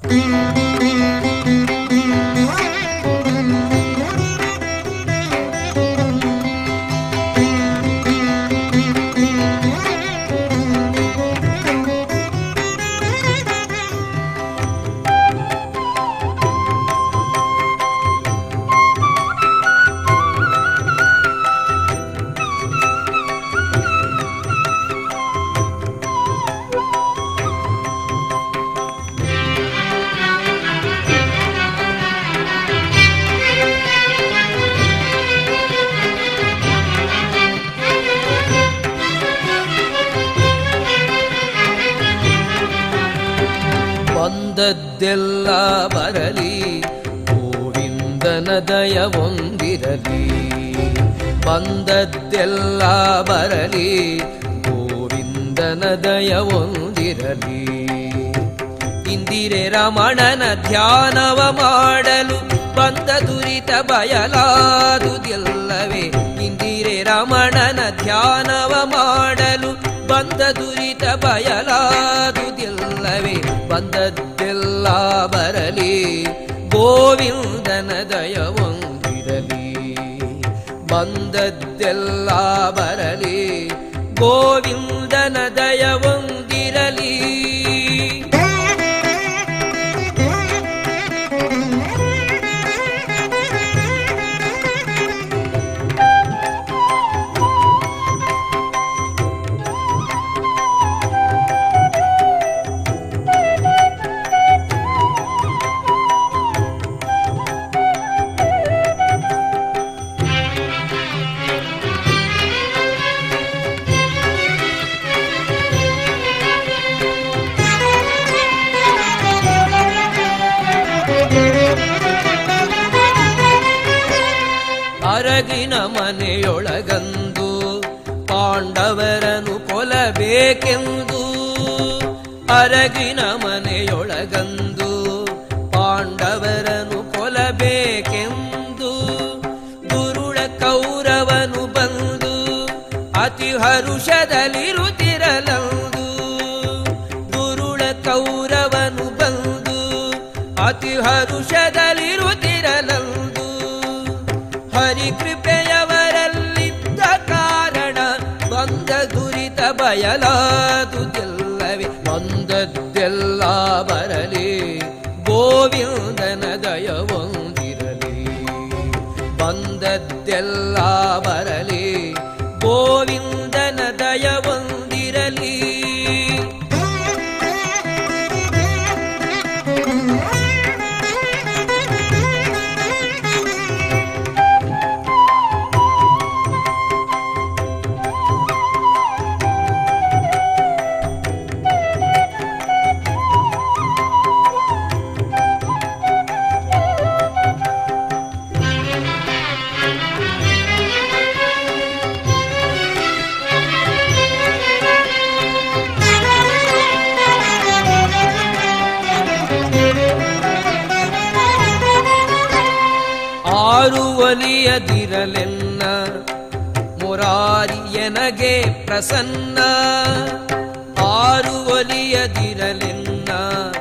ಬಂದದ್ದೆಲ್ಲ ಬರಲಿ ಗೋವಿಂದನ ದಯವೊಂದಿರಲಿ. ಬಂದದ್ದೆಲ್ಲ ಬರಲಿ ಗೋವಿಂದನ ದಯವೊಂದಿರಲಿ. ಇಂದಿರೆ ರಮಣನ ಧ್ಯಾನವ ಮಾಡಲು ಬಂದ ದುರಿತ ಬಯಲಾದುದಿಲ್ಲವೇ. ಇಂದಿರೆ ರಮಣನ ಧ್ಯಾನವ ಮಾಡಲು ಬಂದ ದುರಿತ ಬಯಲಾದುದಿಲ್ಲವೇ. ಬಂದದ್ದೆಲ್ಲ ಬರಲಿ ಗೋವಿಂದನ ದಯವೊಂದಿರಲಿ. ಬಂದದ್ದೆಲ್ಲ ಬರಲಿ ಗೋವಿಂದನ ದಯವೊಂದಿರಲಿ. ಅರಗಿನ ಮನೆಯೊಳಗಂದು ಪಾಂಡವರನು ಕೊಲ್ಲಬೇಕೆಂದು. ಅರಗಿನ ಮನೆಯೊಳಗಂದು ಪಾಂಡವರನು ಕೊಲ್ಲಬೇಕೆಂದು ದುರುಳ ಕೌರವನು ಬಂದು ಅತಿ ಹರುಷದಲ್ಲಿರುತ್ತಿರಲಂದು. ದುರುಳ ಕೌರವನು ಬಂದು ಅತಿ ಹರುಷದಲ್ಲಿರುತ್ತಿರಲಂದು. ಹರಿಕೃಪೆಯವರಲ್ಲಿದ್ದ ಕಾರಣ ಬಂದ ದುರಿತ ಬಯಲಾದುದಿಲ್ಲವೇ. ಬಂದದ್ದೆಲ್ಲ ಬರಲಿ ಗೋವಿಂದನ ದಯವೊಂದಿರಲಿ. ಬಂದದ್ದೆಲ್ಲ ಬರಲಿ ಗೋವಿಂದನ ದಯವೊಂದಿರಲಿ. ಆರು ಒಲಿಯದಿರಲೆನ್ನ ಮುರಾರಿಯನಗೆ ಪ್ರಸನ್ನ. ಆರು ಒಲಿಯದಿರಲೆನ್ನ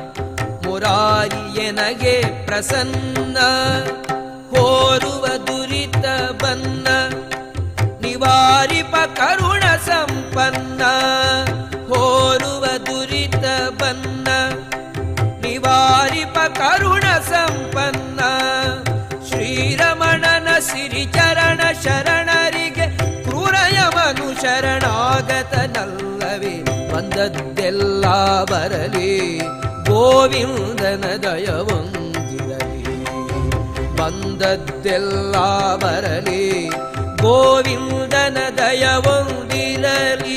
ಮುರಾರಿಯನಗೆ ಪ್ರಸನ್ನ. ಹೋರುವ ದುರಿತ ಬನ್ನ ನಿವಾರಿಪ ಕರುಣ ಸಂಪನ್ನ. ಹೋರುವ ದುರಿತ ಬನ್ನ ನಿವಾರಿಪ ಕರುಣ ಸಂಪನ್ನ. ಶ್ರೀರಮಣನ ಸಿರಿಚರಣ ಶರಣರಿಗೆ ಕ್ರೂರಯವನು ಶರಣಾಗತನಲ್ಲವೇ. ಬಂದದ್ದೆಲ್ಲ ಬರಲಿ ಗೋವಿಂದನ ದಯವೊಂದಿರಲಿ. ಬಂದದ್ದೆಲ್ಲ ಬರಲಿ ಗೋವಿಂದನ ದಯವೊಂದಿರಲಿ.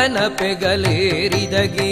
ರಂಗನ ಪೆಗಲೇರಿದಗೆ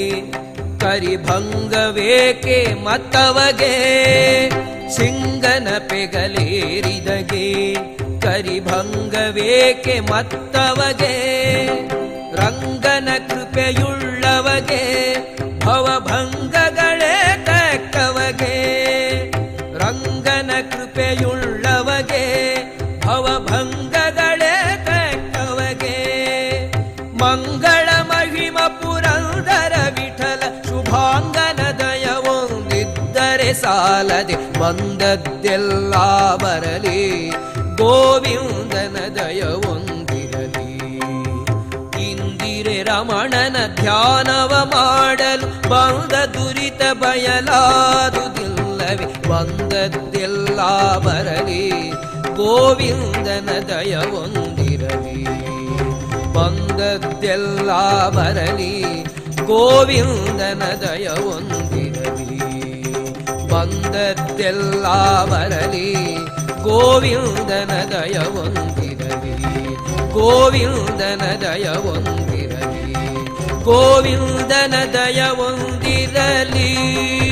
ಕರಿಭಂಗವೇಕೆ ಮತ್ತವಗೆ ಸಿಂಗನ ಪೆಗಲೇರಿದಗೆ ಕರಿಭಂಗವೇಕೆ ಮತ್ತವಗೆ ರಂಗನ ಕೃಪೆಯುಳ್ಳವಗೆ ಭವಭಂಗಗಳೇ ತಕ್ಕವಗೆ ರಂಗನ ಕೃಪೆಯುಳ್ಳವಗೆ ಭವಭಂಗಗಳೇ ತಕ್ಕವಗೆ ಮಂಗಳ ಮಹಿಮ ಪುರಂದರ ವಿಠಲ ಶುಭಾಂಗನ ದಯವೊಂದಿದ್ದರೆ ಸಾಲದೆ ಬಂದದ್ದೆಲ್ಲ ಬರಲಿ ಗೋವಿಂದನ ದಯವೊಂದಿರಲಿ ಇಂದಿರೆ ರಮಣನ ಧ್ಯಾನವ ಮಾಡಲು ಬಂದ ದುರಿತ ಬಯಲಾದುದಿಲ್ಲವೇ ಬಂದದ್ದೆಲ್ಲ ಬರಲಿ ಗೋವಿಂದನ ದಯವೊಂದಿರಲಿ ಬಂದದ್ದೆಲ್ಲ ಬರಲಿ ಗೋವಿಂದನ ದಯವೊಂದಿರಲಿ ಬಂದದ್ದೆಲ್ಲ ಬರಲಿ ಗೋವಿಂದನ ದಯವೊಂದಿರಲಿ ಗೋವಿಂದನ ದಯವೊಂದಿರಲಿ ಗೋವಿಂದನ ದಯವೊಂದಿರಲಿ